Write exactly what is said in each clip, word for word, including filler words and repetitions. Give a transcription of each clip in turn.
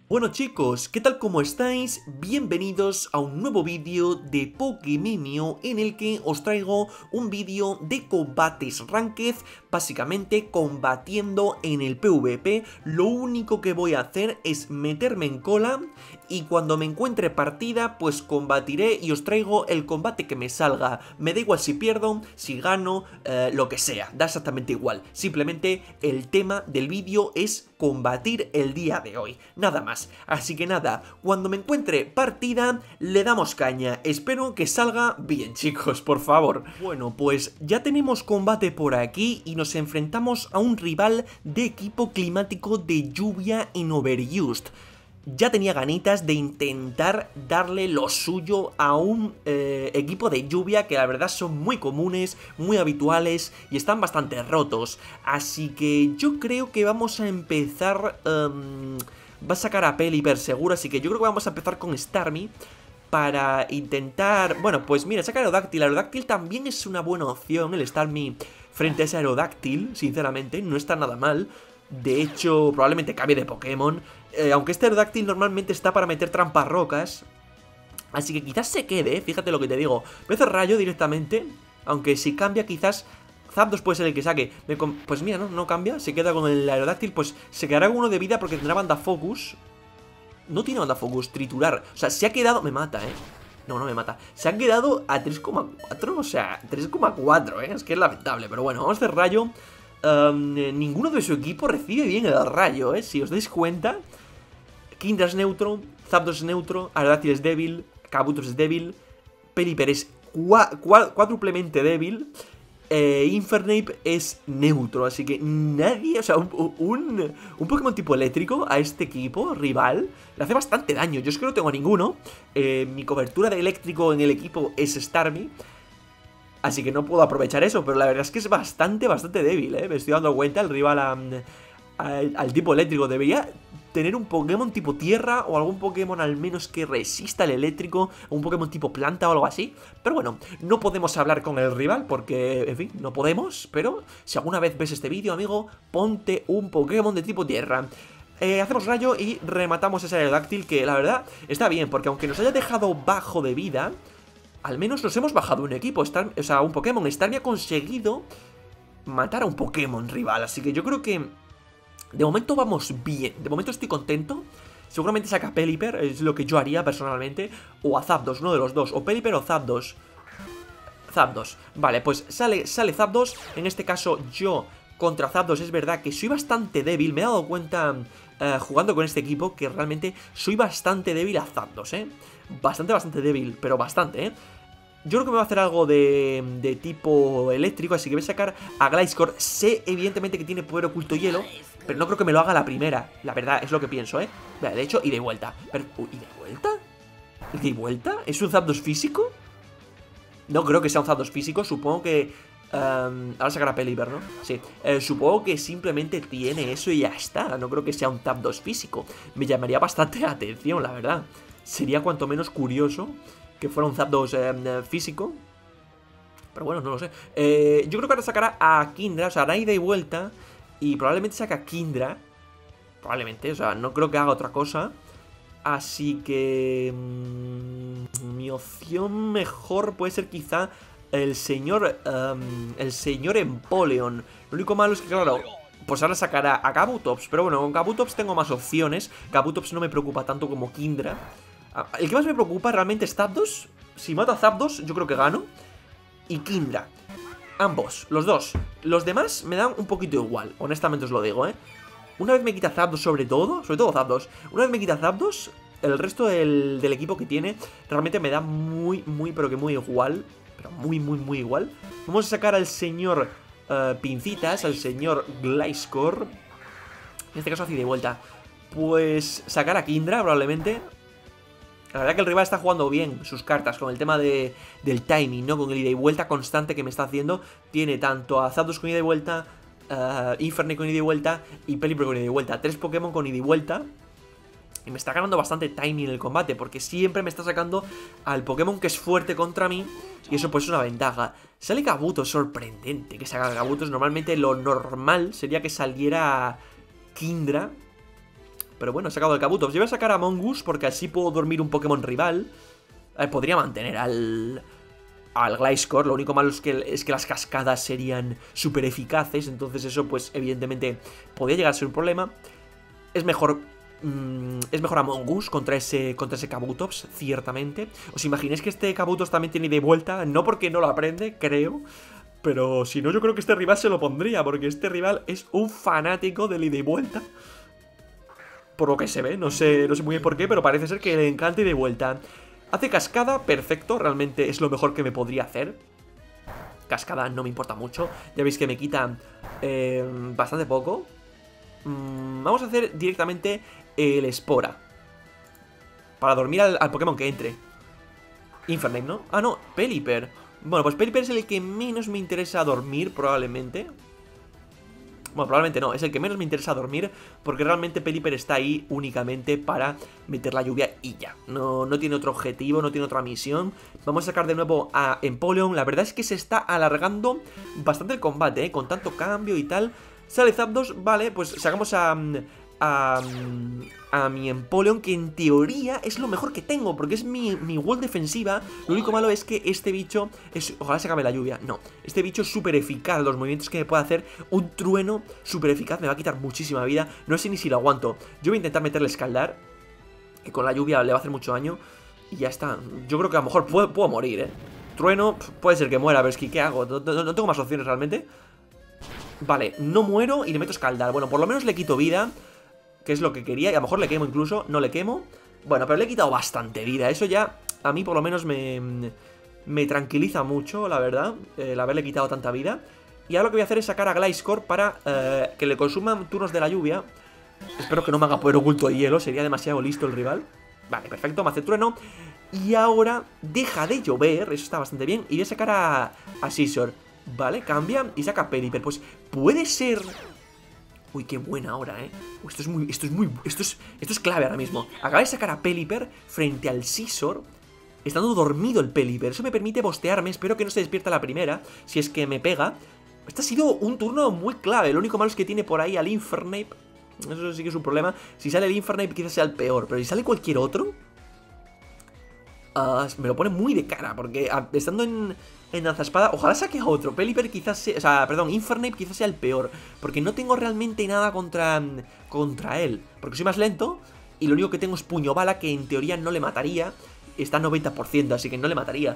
Bueno chicos, ¿qué tal? ¿Cómo estáis? Bienvenidos a un nuevo vídeo de Pokémemio en el que os traigo un vídeo de combates ranked, básicamente combatiendo en el PvP. Lo único que voy a hacer es meterme en cola y cuando me encuentre partida pues combatiré y os traigo el combate que me salga. Me da igual si pierdo, si gano, eh, lo que sea, da exactamente igual. Simplemente el tema del vídeo es combatir el día de hoy, nada más. Así que nada, cuando me encuentre partida, le damos caña. Espero que salga bien, chicos, por favor. Bueno, pues ya tenemos combate por aquí y nos enfrentamos a un rival de equipo climático de lluvia en Overused. Ya tenía ganitas de intentar darle lo suyo a un eh, equipo de lluvia que la verdad son muy comunes, muy habituales y están bastante rotos. Así que yo creo que vamos a empezar... Um, va a sacar a Pelipper seguro, así que yo creo que vamos a empezar con Starmie para intentar... Bueno, pues mira, saca Aerodáctil. Aerodáctil también es una buena opción, el Starmie frente a ese Aerodáctil, sinceramente, no está nada mal. De hecho, probablemente cambie de Pokémon. Eh, aunque este Aerodáctil normalmente está para meter trampas rocas. Así que quizás se quede, fíjate lo que te digo. Voy a hacer rayo directamente. Aunque si cambia quizás Zapdos puede ser el que saque. Me pues mira, no, no cambia. Se queda con el Aerodáctil. Pues se quedará con uno de vida porque tendrá banda Focus. No tiene banda Focus, triturar. O sea, se ha quedado... Me mata, eh. No, no me mata. Se ha quedado a tres coma cuatro. O sea, tres coma cuatro, eh. Es que es lamentable. Pero bueno, vamos a hacer rayo. Um, ninguno de su equipo recibe bien el rayo, ¿eh? Si os dais cuenta, Kingdra es neutro, Zapdos es neutro, Aerodáctil es débil, Kabutops es débil, Pelipper es cuádruplemente débil, eh, Infernape es neutro, así que nadie, o sea, un, un, un Pokémon tipo eléctrico a este equipo rival le hace bastante daño. Yo es que no tengo ninguno, eh, mi cobertura de eléctrico en el equipo es Starmie. Así que no puedo aprovechar eso, pero la verdad es que es bastante, bastante débil, ¿eh? Me estoy dando cuenta, el rival a, a, al tipo eléctrico debería tener un Pokémon tipo tierra o algún Pokémon al menos que resista el eléctrico, un Pokémon tipo planta o algo así. Pero bueno, no podemos hablar con el rival porque, en fin, no podemos, pero si alguna vez ves este vídeo, amigo, ponte un Pokémon de tipo tierra. Eh, hacemos rayo y rematamos ese Aerodáctil que la verdad está bien, porque aunque nos haya dejado bajo de vida... Al menos nos hemos bajado un equipo, Star, o sea, un Pokémon. Starmie ha conseguido matar a un Pokémon rival, así que yo creo que de momento vamos bien. De momento estoy contento. Seguramente saca Pelipper, es lo que yo haría personalmente. O a Zapdos, uno de los dos. O Pelipper o Zapdos. Zapdos. Vale, pues sale, sale Zapdos. En este caso yo contra Zapdos es verdad que soy bastante débil. Me he dado cuenta uh, jugando con este equipo que realmente soy bastante débil a Zapdos, ¿eh? Bastante, bastante débil, pero bastante, ¿eh? Yo creo que me va a hacer algo de, de tipo eléctrico, así que voy a sacar a Gliscor. Sé, evidentemente, que tiene poder oculto hielo, pero no creo que me lo haga la primera. La verdad, es lo que pienso, ¿eh? Vale, de hecho, ida y vuelta. Pero, ¿ida y vuelta? ¿Ida y vuelta? ¿Es un Zapdos físico? No creo que sea un Zapdos físico, supongo que... Um, ahora sacará Pelipper, ¿no? Sí, eh, supongo que simplemente tiene eso y ya está. No creo que sea un Zapdos físico. Me llamaría bastante la atención, la verdad. Sería cuanto menos curioso que fuera un Zapdos eh, físico. Pero bueno, no lo sé. eh, Yo creo que ahora sacará a Kingdra. O sea, hará ida y vuelta y probablemente saca a Kingdra. Probablemente, o sea, no creo que haga otra cosa. Así que... Mmm, mi opción mejor puede ser quizá el señor... Um, el señor Empoleon. Lo único malo es que, claro... Pues ahora sacará a Kabutops. Pero bueno, con Kabutops tengo más opciones. Kabutops no me preocupa tanto como Kingdra. El que más me preocupa realmente es Zapdos. Si mato a Zapdos, yo creo que gano. Y Kingdra. Ambos, los dos. Los demás me dan un poquito igual. Honestamente os lo digo, ¿eh? Una vez me quita Zapdos sobre todo. Sobre todo Zapdos. Una vez me quita Zapdos, el resto del, del equipo que tiene realmente me da muy, muy, pero que muy igual. Pero muy, muy, muy igual. Vamos a sacar al señor uh, Pincitas, al señor Gliscor. En este caso hace de vuelta. Pues sacar a Kingdra probablemente. La verdad que el rival está jugando bien sus cartas con el tema de, del timing, ¿no? Con el ida y vuelta constante que me está haciendo. Tiene tanto a Zapdos con ida y vuelta, uh, Infernape con ida y vuelta y Pelipper con ida y vuelta. Tres Pokémon con ida y vuelta. Y me está ganando bastante timing en el combate, porque siempre me está sacando al Pokémon que es fuerte contra mí. Y eso pues es una ventaja. Sale Kabuto, sorprendente que salga Kabuto. Normalmente lo normal sería que saliera Kingdra. Pero bueno, he sacado el Kabutops. Yo voy a sacar a Among Us porque así puedo dormir un Pokémon rival. A ver, podría mantener al... al Gliscor. Lo único malo es que, es que las cascadas serían súper eficaces. Entonces eso, pues, evidentemente podría llegar a ser un problema. Es mejor... Mmm, es mejor Among Us contra ese, contra ese Kabutops, ciertamente. ¿Os imagináis que este Kabutops también tiene ida y vuelta? No porque no lo aprende, creo. Pero si no, yo creo que este rival se lo pondría. Porque este rival es un fanático del ida y vuelta. Por lo que se ve, no sé, no sé muy bien por qué, pero parece ser que le encanta ida y vuelta. Hace cascada, perfecto, realmente es lo mejor que me podría hacer. Cascada no me importa mucho. Ya veis que me quita eh, bastante poco. mm, Vamos a hacer directamente el Espora para dormir al, al Pokémon que entre. Infernape, ¿no? Ah, no, Pelipper. Bueno, pues Pelipper es el que menos me interesa dormir, probablemente. Bueno, probablemente no, es el que menos me interesa dormir, porque realmente Pelipper está ahí únicamente para meter la lluvia y ya. No, no tiene otro objetivo, no tiene otra misión. Vamos a sacar de nuevo a Empoleon. La verdad es que se está alargando bastante el combate, ¿eh? Con tanto cambio y tal. Sale Zapdos, vale, pues sacamos a... A, a mi Empoleon, que en teoría es lo mejor que tengo, porque es mi, mi wall defensiva. Lo único malo es que este bicho es... Ojalá se acabe la lluvia, no. Este bicho es súper eficaz, los movimientos que me puede hacer. Un trueno súper eficaz, me va a quitar muchísima vida. No sé ni si lo aguanto. Yo voy a intentar meterle escaldar, que con la lluvia le va a hacer mucho daño. Y ya está, yo creo que a lo mejor puedo, puedo morir, eh. Trueno, puede ser que muera, pero es que ¿qué hago? No, no, no tengo más opciones realmente. Vale, no muero y le meto escaldar. Bueno, por lo menos le quito vida, que es lo que quería, y a lo mejor le quemo incluso. No le quemo. Bueno, pero le he quitado bastante vida. Eso ya, a mí por lo menos me, me tranquiliza mucho, la verdad, el haberle quitado tanta vida. Y ahora lo que voy a hacer es sacar a Gliscor para eh, que le consuman turnos de la lluvia. Espero que no me haga poder oculto de hielo, sería demasiado listo el rival. Vale, perfecto, me hace trueno. Y ahora deja de llover, eso está bastante bien. Y voy a sacar a, a Scizor. Vale, cambia y saca a Pelipper. Pues puede ser... Uy, qué buena ahora, eh. Uy, esto es muy, esto es muy, esto es, esto es clave ahora mismo. Acaba de sacar a Pelipper frente al Scizor, estando dormido el Pelipper. Eso me permite bostearme, espero que no se despierta la primera, si es que me pega. Este ha sido un turno muy clave. Lo único malo es que tiene por ahí al Infernape. Eso sí que es un problema. Si sale el Infernape quizás sea el peor, pero si sale cualquier otro... Uh, me lo pone muy de cara, porque uh, estando en, en Danzaspada, ojalá saque a otro. Pelipper quizás sea, o sea, perdón, Infernape quizás sea el peor, porque no tengo realmente nada contra, contra él, porque soy más lento y lo único que tengo es Puño Bala, que en teoría no le mataría. Está a noventa por ciento, así que no le mataría.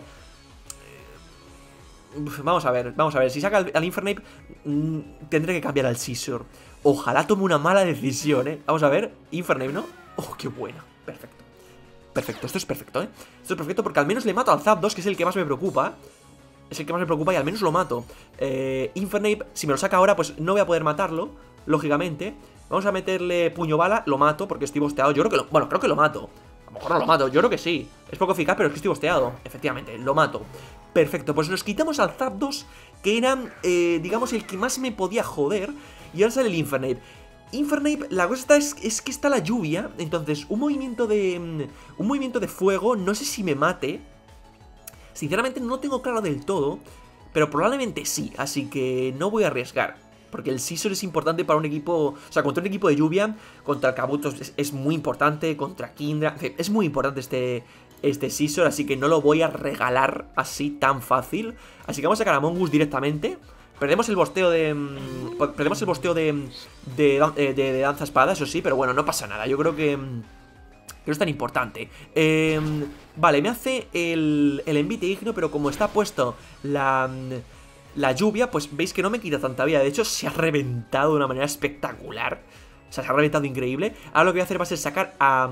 Uf, vamos a ver, vamos a ver, si saca al, al Infernape mmm, tendré que cambiar al Scizor. Ojalá tome una mala decisión, eh. Vamos a ver, Infernape, ¿no? Oh, qué buena, perfecto. Perfecto, esto es perfecto, ¿eh? Esto es perfecto porque al menos le mato al Zapdos, que es el que más me preocupa. Es el que más me preocupa y al menos lo mato. eh, Infernape, si me lo saca ahora, pues no voy a poder matarlo, lógicamente. Vamos a meterle Puño Bala, lo mato porque estoy bosteado. Yo creo que lo... Bueno, creo que lo mato. A lo mejor no lo mato, yo creo que sí. Es poco eficaz, pero es que estoy bosteado. Efectivamente, lo mato. Perfecto, pues nos quitamos al Zapdos, que era, eh, digamos, el que más me podía joder. Y ahora sale el Infernape. Infernape, la cosa está es, es que está la lluvia. Entonces, un movimiento de... Un movimiento de fuego, no sé si me mate. Sinceramente no tengo claro del todo, pero probablemente sí, así que no voy a arriesgar. Porque el Scizor es importante para un equipo... O sea, contra un equipo de lluvia, contra el Kabutops es, es muy importante, contra Kindra... Es muy importante este, este Scizor, así que no lo voy a regalar así tan fácil. Así que vamos a sacar a Among Us directamente. Perdemos el bosteo de... Perdemos el bosteo de... De, de, de, de danza espada, eso sí, pero bueno, no pasa nada. Yo creo que... Que no es tan importante. eh, Vale, me hace el, el envite ígneo, pero como está puesto la... La lluvia, pues veis que no me quita tanta vida. De hecho, se ha reventado de una manera espectacular. O sea, se ha reventado increíble. Ahora lo que voy a hacer va a ser sacar a...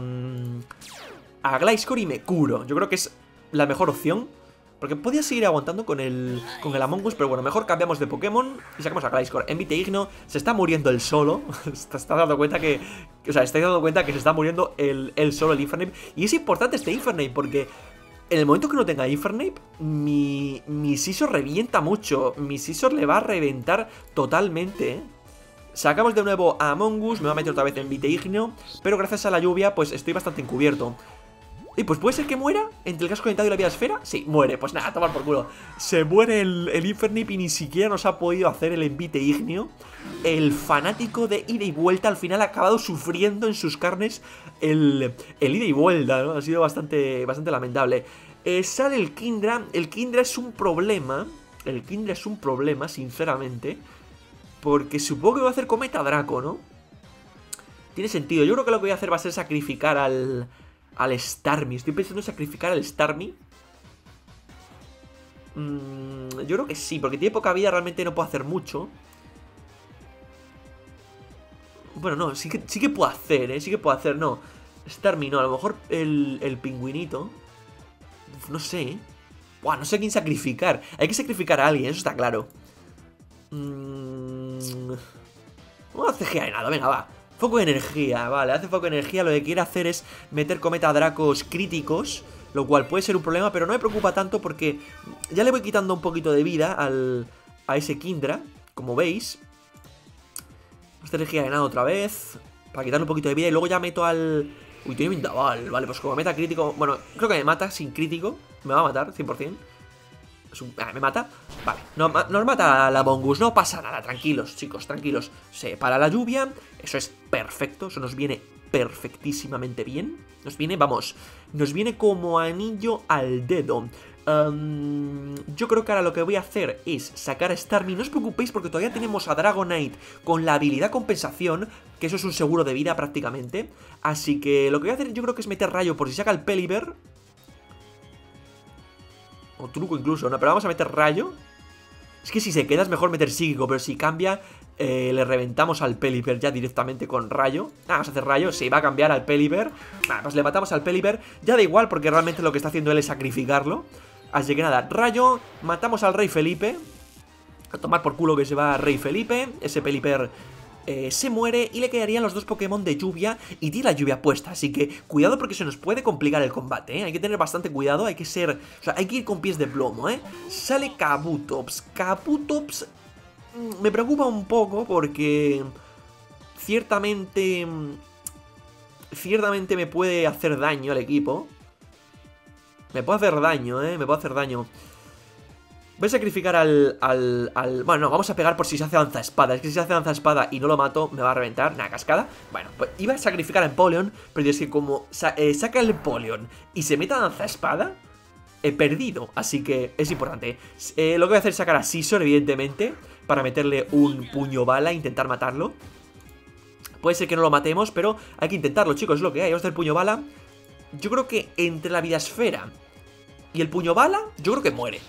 A Gliscor y me curo. Yo creo que es la mejor opción, porque podía seguir aguantando con el, con el Among Us, pero bueno, mejor cambiamos de Pokémon y sacamos a Gliscor. Envite Igno, se está muriendo el solo. Te estás dando cuenta que... O sea, estáis dando cuenta que se está muriendo el, el solo, el Infernape. Y es importante este Infernape, porque en el momento que no tenga Infernape, mi, mi Scizor revienta mucho. Mi Scizor le va a reventar totalmente, ¿eh? Sacamos de nuevo a Among Us, me va a meter otra vez en Envite Igneo, pero gracias a la lluvia, pues estoy bastante encubierto. Y pues puede ser que muera entre el casco dentado y la vida esfera. Sí, muere, pues nada, tomar por culo. Se muere el, el Infernape y ni siquiera nos ha podido hacer el envite ígneo. el fanático de ida y vuelta al final ha acabado sufriendo en sus carnes el, el ida y vuelta, ¿no? Ha sido bastante, bastante lamentable. Eh, sale el Kindra. El Kindra es un problema. El Kindra es un problema, sinceramente. Porque supongo que voy a hacer Cometa Draco, ¿no? Tiene sentido. Yo creo que lo que voy a hacer va a ser sacrificar al... Al Starmie. Estoy pensando en sacrificar al Starmie. Mm, yo creo que sí, porque tiene poca vida, realmente no puedo hacer mucho. Bueno, no, sí que, sí que puedo hacer, ¿eh? Sí que puedo hacer, no. Starmie, no, a lo mejor el, el pingüinito. Uf, no sé, ¿eh? Buah, no sé a quién sacrificar. Hay que sacrificar a alguien, eso está claro. Mm... Vamos a C G A de nada, venga, va. Foco de energía, vale, hace foco de energía. Lo que quiere hacer es meter cometa dracos críticos, lo cual puede ser un problema, pero no me preocupa tanto porque ya le voy quitando un poquito de vida al, a ese Kindra, como veis. Esta energía ganado otra vez, para quitarle un poquito de vida y luego ya meto al... Uy, tiene Vendaval, vale, pues como meta crítico... Bueno, creo que me mata sin crítico, me va a matar, cien por cien. Un... Ah, ¿me mata? Vale, no, nos mata la Bongus, no pasa nada, tranquilos, chicos, tranquilos. Se para la lluvia, eso es perfecto, eso nos viene perfectísimamente bien. Nos viene, vamos, nos viene como anillo al dedo. Um, yo creo que ahora lo que voy a hacer es sacar a Starmie. No os preocupéis porque todavía tenemos a Dragonite con la habilidad compensación, que eso es un seguro de vida prácticamente. Así que lo que voy a hacer yo creo que es meter rayo por si saca el Pelipper. O truco incluso, ¿no? Pero vamos a meter rayo. Es que si se queda es mejor meter psíquico, pero si cambia, eh, le reventamos al Pelipper ya directamente con rayo. Ah, vamos a hacer rayo, sí, va a cambiar al Pelipper. Ah, pues le matamos al Pelipper. Ya da igual porque realmente lo que está haciendo él es sacrificarlo. Así que nada, rayo, matamos al Rey Felipe. A tomar por culo que se va Rey Felipe. Ese Pelipper... Eh, se muere y le quedarían los dos Pokémon de lluvia y tiene la lluvia puesta, así que cuidado porque se nos puede complicar el combate, ¿eh? Hay que tener bastante cuidado, hay que ser, o sea, hay que ir con pies de plomo, ¿eh? Sale Kabutops, Kabutops mmm, me preocupa un poco porque ciertamente, ciertamente me puede hacer daño al equipo, me puede hacer daño, ¿eh? Me puede hacer daño. Voy a sacrificar al, al, al... Bueno, no, vamos a pegar por si se hace lanza espada. Es que si se hace lanza espada y no lo mato, me va a reventar. Nada, cascada. Bueno, pues iba a sacrificar a Empoleon, pero es que como sa eh, saca el Empoleon y se mete a lanza espada, he perdido. Así que es importante. Eh, lo que voy a hacer es sacar a Scizor, evidentemente, para meterle un puño bala e intentar matarlo. Puede ser que no lo matemos, pero hay que intentarlo, chicos. Es lo que hay. Vamos a hacer el puño bala. Yo creo que entre la vida esfera y el puño bala, yo creo que muere.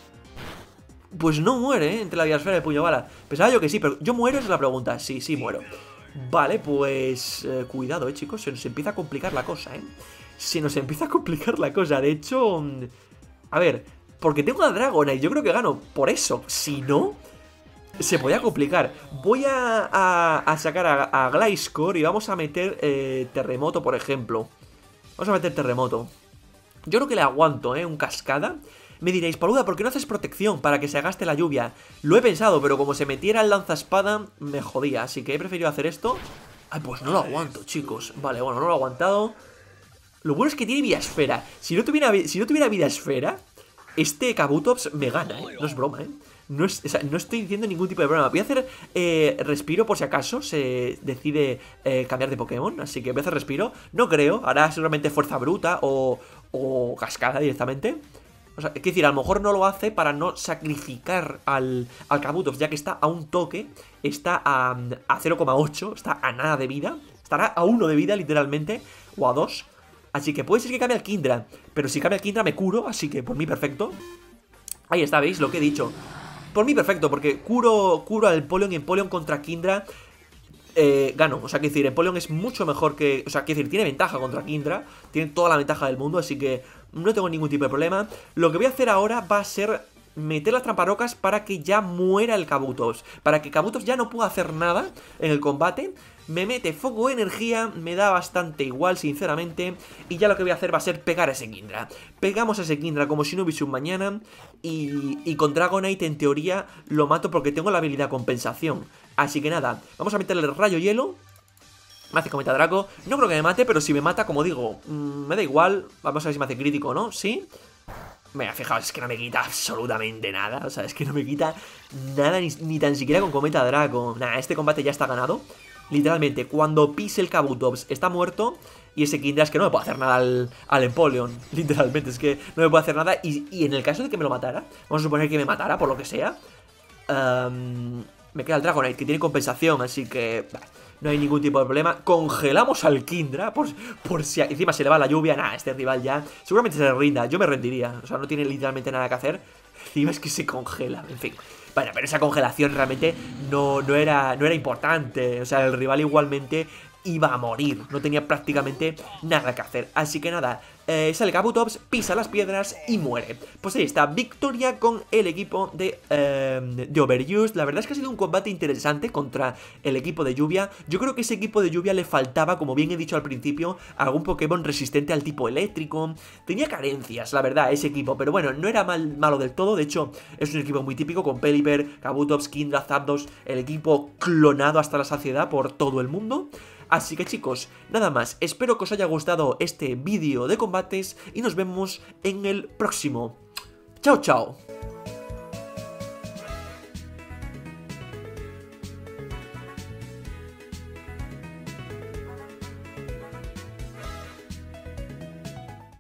Pues no muere, ¿eh? Entre la biosfera y el puño bala. Pensaba yo que sí, pero ¿yo muero? Esa es la pregunta. Sí, sí muero. Vale, pues... Eh, cuidado, eh, chicos. Se nos empieza a complicar la cosa, ¿eh? Se nos empieza a complicar la cosa. De hecho... A ver, porque tengo a Dragonite. Yo creo que gano por eso. Si no... Se podía complicar. Voy a, a, a sacar a, a Gliscor y vamos a meter eh, Terremoto, por ejemplo. Vamos a meter Terremoto. Yo creo que le aguanto, ¿eh? Un Cascada. Me diréis, Paluda, ¿por qué no haces protección para que se gaste la lluvia? Lo he pensado, pero como se metiera el lanzaespada, me jodía. Así que he preferido hacer esto. Ay, pues no lo aguanto, chicos. Vale, bueno, no lo he aguantado. Lo bueno es que tiene vida esfera. Si no tuviera, si no tuviera vida esfera, este Kabutops me gana, ¿eh? No es broma, ¿eh? No, es, o sea, no estoy diciendo ningún tipo de problema. Voy a hacer eh, respiro por si acaso se decide eh, cambiar de Pokémon. Así que voy a hacer respiro. No creo, hará seguramente fuerza bruta o, o cascada directamente. O sea, es decir, a lo mejor no lo hace para no sacrificar al, al Kabutops, ya que está a un toque, está a, a cero coma ocho, está a nada de vida. Estará a uno de vida, literalmente, o a dos. Así que puede ser que cambie al Kindra, pero si cambia al Kindra me curo, así que por mí perfecto. Ahí está, ¿veis lo que he dicho? Por mí perfecto, porque curo, curo al Empoleon y Empoleon contra Kindra eh, gano. O sea, que decir, Empoleon es mucho mejor que... O sea, que decir, tiene ventaja contra Kindra, tiene toda la ventaja del mundo, así que no tengo ningún tipo de problema. Lo que voy a hacer ahora va a ser meter las tramparocas para que ya muera el Kabutops, para que Kabutops ya no pueda hacer nada en el combate. Me mete foco de energía, me da bastante igual, sinceramente. Y ya lo que voy a hacer va a ser pegar a ese Kindra. Pegamos a ese Kindra como si no hubiese un mañana. Y, y con Dragonite, en teoría, lo mato porque tengo la habilidad compensación. Así que nada, vamos a meterle el rayo hielo. Me hace cometa Draco. No creo que me mate, pero si me mata, como digo, mmm, me da igual. Vamos a ver si me hace crítico o no, ¿sí? Mira, fijaos, es que no me quita absolutamente nada. O sea, es que no me quita nada, ni, ni tan siquiera con Cometa Draco. Nah, este combate ya está ganado. Literalmente, cuando pise el Kabutops está muerto. Y ese Kindra es que no me puede hacer nada al, al Empoleon. Literalmente, es que no me puede hacer nada. Y, y en el caso de que me lo matara, vamos a suponer que me matara, por lo que sea, um, me queda el Dragonite, que tiene compensación. Así que bah, no hay ningún tipo de problema. Congelamos al Kindra, por, por si encima se le va la lluvia. Nah, este rival ya seguramente se le rinda. Yo me rendiría, o sea, no tiene literalmente nada que hacer. Encima es que se congela, en fin. Bueno, pero esa congelación realmente no, no, era, no era importante. O sea, el rival igualmente iba a morir, no tenía prácticamente nada que hacer. Así que nada, eh, sale Kabutops, pisa las piedras y muere. Pues ahí está, victoria con el equipo de, eh, de Overused. La verdad es que ha sido un combate interesante contra el equipo de lluvia. Yo creo que ese equipo de lluvia le faltaba, como bien he dicho al principio, algún Pokémon resistente al tipo eléctrico. Tenía carencias, la verdad, ese equipo, pero bueno, no era mal, malo del todo. De hecho, es un equipo muy típico con Pelipper, Kabutops, Kindra, Zapdos, el equipo clonado hasta la saciedad por todo el mundo. Así que chicos, nada más, espero que os haya gustado este vídeo de combates y nos vemos en el próximo. ¡Chao, chao!